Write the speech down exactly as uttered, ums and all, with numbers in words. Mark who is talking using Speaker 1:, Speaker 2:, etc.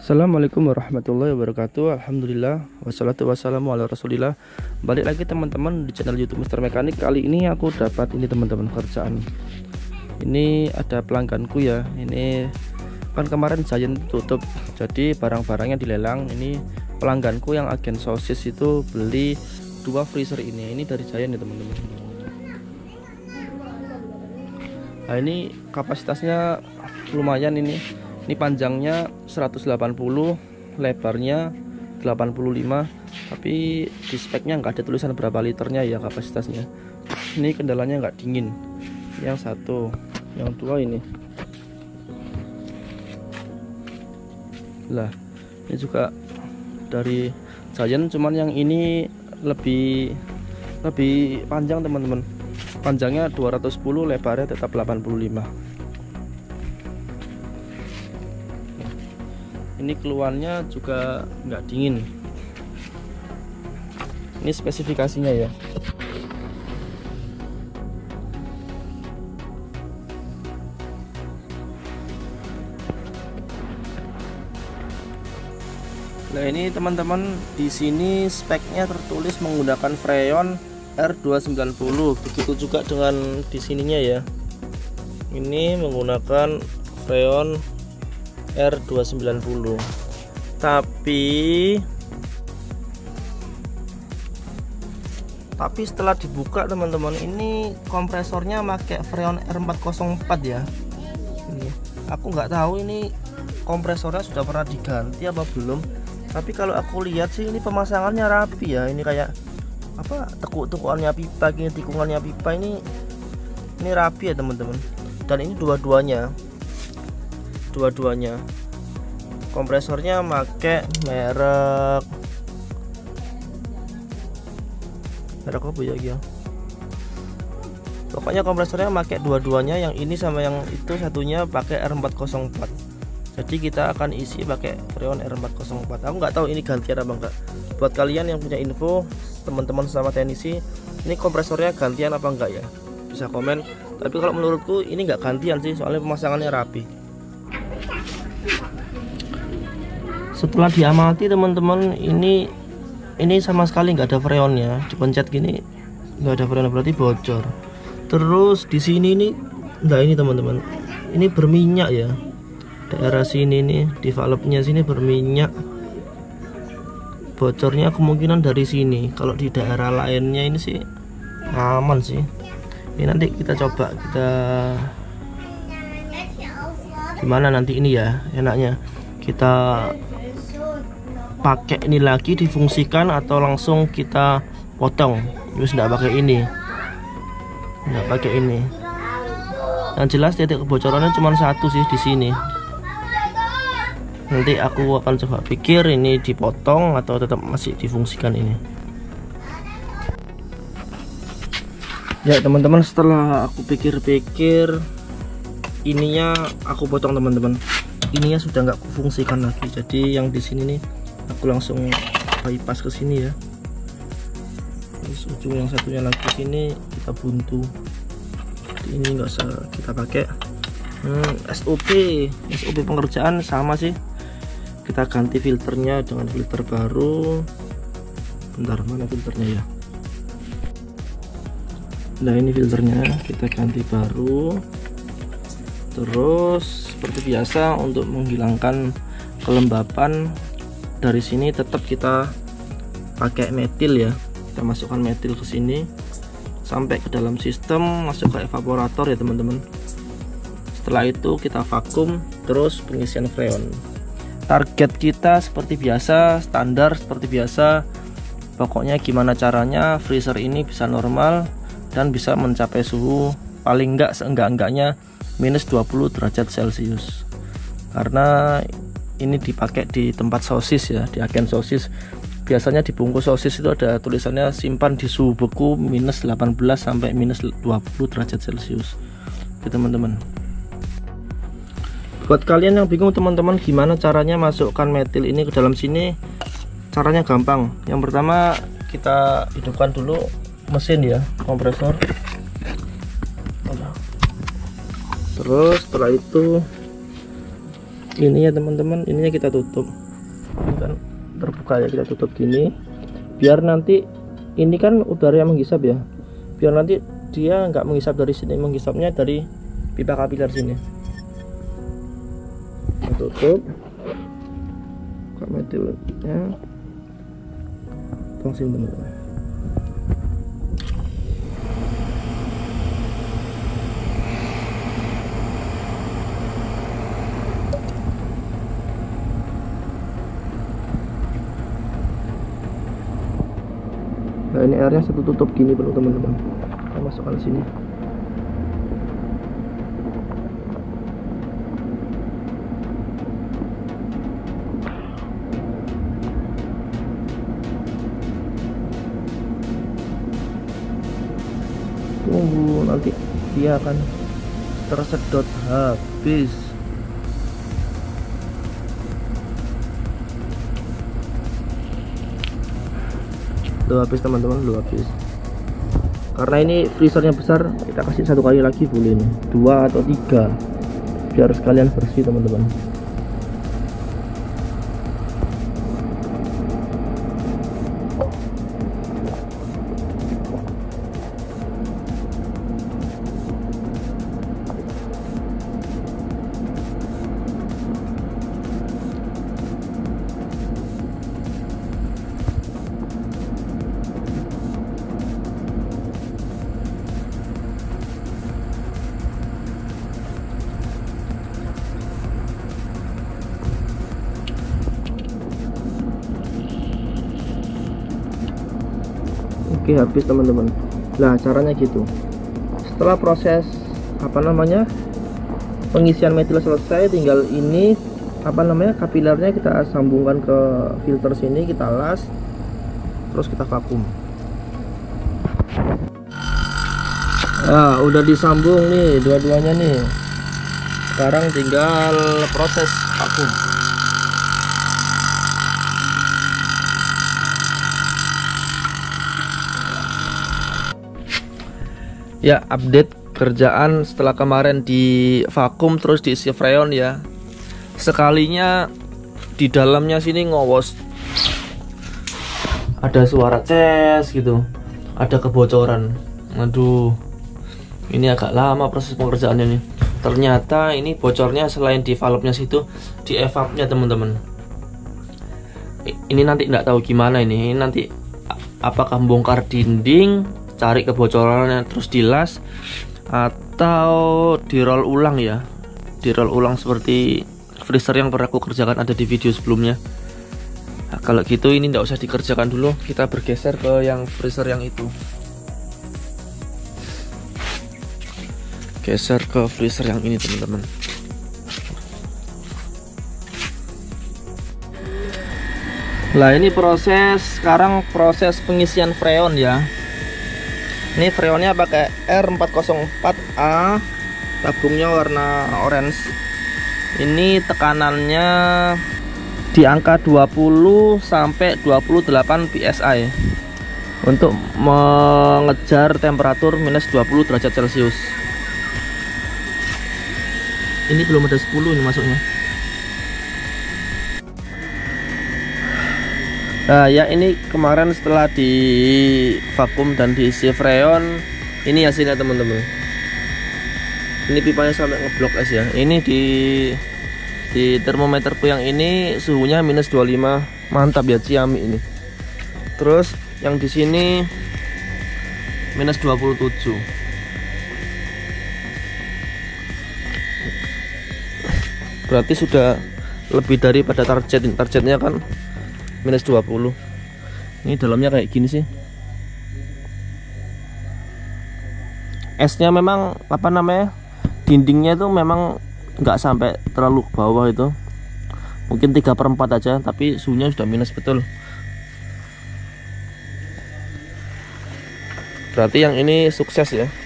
Speaker 1: Assalamualaikum warahmatullahi wabarakatuh. Alhamdulillah wassalatu wassalamu ala rasulillah. Balik lagi teman-teman di channel YouTube Mister Mekanik. Kali ini aku dapat ini teman-teman kerjaan. Ini ada pelangganku ya. Ini kan kemarin Giant tutup, jadi barang-barangnya dilelang. Ini pelangganku yang agen sosis itu beli dua freezer ini. Ini dari Giant ya teman-teman. Nah ini kapasitasnya lumayan ini. Ini panjangnya seratus delapan puluh, lebarnya delapan puluh lima, tapi di speknya nggak ada tulisan berapa liternya ya kapasitasnya. Ini kendalanya nggak dingin. Yang satu, yang dua ini. Lah, ini juga dari Giant, cuman yang ini lebih lebih panjang teman-teman. Panjangnya dua ratus sepuluh, lebarnya tetap delapan puluh lima. Ini keluarnya juga nggak dingin. Ini spesifikasinya ya. Nah ini teman-teman, di sini speknya tertulis menggunakan freon R dua sembilan nol. Begitu juga dengan di sininya ya. Ini menggunakan freon R dua sembilan nol, tapi tapi setelah dibuka teman-teman, ini kompresornya pakai freon R empat nol empat ya. Ini aku nggak tahu ini kompresornya sudah pernah diganti apa belum, tapi kalau aku lihat sih ini pemasangannya rapi ya. Ini kayak apa, tekuk-tekukannya pipa, gini tikungannya pipa, ini ini rapi ya teman-teman. Dan ini dua-duanya dua-duanya kompresornya pakai merek merek apa ya ya pokoknya kompresornya pakai dua-duanya, yang ini sama yang itu satunya pakai R empat nol empat. Jadi kita akan isi pakai freon R empat nol empat. Aku nggak tahu ini gantian apa enggak. Buat kalian yang punya info, teman-teman sama teknisi, ini kompresornya gantian apa enggak ya, bisa komen. Tapi kalau menurutku ini nggak gantian sih, soalnya pemasangannya rapi. Setelah diamati teman-teman, ini ini sama sekali nggak ada freonnya. Dipencet gini nggak ada freon, berarti bocor. Terus di sini nih, nah ini teman-teman, ini berminyak ya. Daerah sini nih, di valve-nya sini berminyak. Bocornya kemungkinan dari sini. Kalau di daerah lainnya ini sih aman sih. Ini nanti kita coba, kita gimana nanti ini ya enaknya, kita pakai ini lagi difungsikan atau langsung kita potong. Terus tidak pakai ini, tidak pakai ini. Yang jelas titik kebocorannya cuma satu sih di sini. Nanti aku akan coba pikir ini dipotong atau tetap masih difungsikan ini. Ya teman-teman, setelah aku pikir-pikir, ininya aku potong teman-teman. Ininya sudah nggak kufungsikan lagi. Jadi yang di sini nih aku langsung bypass ke sini ya. Terus ujung yang satunya lagi sini kita buntu. Jadi ini nggak usah kita pakai. Hmm, S O P S O P pengerjaan sama sih. Kita ganti filternya dengan filter baru. Bentar, mana filternya ya? Nah ini filternya kita ganti baru. Terus seperti biasa untuk menghilangkan kelembapan, dari sini tetap kita pakai metil ya. Kita masukkan metil ke sini sampai ke dalam sistem, masuk ke evaporator ya teman-teman. Setelah itu kita vakum, terus pengisian freon. Target kita seperti biasa, standar seperti biasa. Pokoknya gimana caranya freezer ini bisa normal dan bisa mencapai suhu paling enggak seenggak-enggaknya minus dua puluh derajat celcius. Karena ini dipakai di tempat sosis ya, di agen sosis. Biasanya di bungkus sosis itu ada tulisannya simpan di suhu beku minus delapan belas sampai minus dua puluh derajat celcius. Oke teman-teman. Buat kalian yang bingung teman-teman gimana caranya masukkan metil ini ke dalam sini, caranya gampang. Yang pertama kita hidupkan dulu mesin ya, kompresor. Terus setelah itu ini ya teman-teman, ininya kita tutup. Ini kan terbuka ya, kita tutup gini biar nanti ini kan udara yang menghisap ya, biar nanti dia nggak menghisap dari sini, menghisapnya dari pipa kapiler sini. Kita tutup, buka metilnya, langsung bener. Nah ini airnya satu tutup gini perlu teman-teman, kita masukkan sini. Tunggu nanti dia akan tersedot habis. Lu habis teman-teman, lu habis. Karena ini freezernya besar, kita kasih satu kali lagi boleh nih, dua atau tiga, biar sekalian bersih teman-teman. Oke, habis teman-teman. Nah caranya gitu, setelah proses apa namanya pengisian metil selesai, tinggal ini apa namanya kapilernya kita sambungkan ke filter sini, kita las, terus kita vakum. Nah udah disambung nih dua-duanya nih, sekarang tinggal proses vakum. Ya, update kerjaan setelah kemarin di vakum terus diisi freon ya. Sekalinya di dalamnya sini ngowos, ada suara ces gitu, ada kebocoran. Aduh, ini agak lama proses pengerjaannya nih. Ternyata ini bocornya selain di valve-nya situ, di evapnya teman-teman. Ini nanti nggak tahu gimana ini. Ini nanti apakah bongkar dinding, cari kebocorannya terus dilas, atau di roll ulang ya, di roll ulang seperti freezer yang pernah aku kerjakan ada di video sebelumnya. Nah, kalau gitu ini tidak usah dikerjakan dulu, kita bergeser ke yang freezer yang itu. Geser ke freezer yang ini teman-teman. Nah ini proses sekarang proses pengisian freon ya. Ini freonnya pakai R empat nol empat A, tabungnya warna orange. Ini tekanannya di angka dua puluh sampai dua puluh delapan P S I untuk mengejar temperatur minus dua puluh derajat Celcius. Ini belum ada sepuluh ini masuknya. Nah ya ini kemarin setelah di vakum dan diisi freon, ini hasilnya teman-teman. Ini pipanya sampai ngeblok es ya. Ini di di termometerku yang ini suhunya minus dua puluh lima, mantap ya Ciami ini. Terus yang di sini minus dua puluh tujuh. Berarti sudah lebih daripada target. Targetnya kan minus dua puluh. Ini dalamnya kayak gini sih. Esnya memang apa namanya, dindingnya itu memang nggak sampai terlalu ke bawah itu, mungkin tiga per empat aja, tapi suhunya sudah minus betul. Berarti yang ini sukses ya.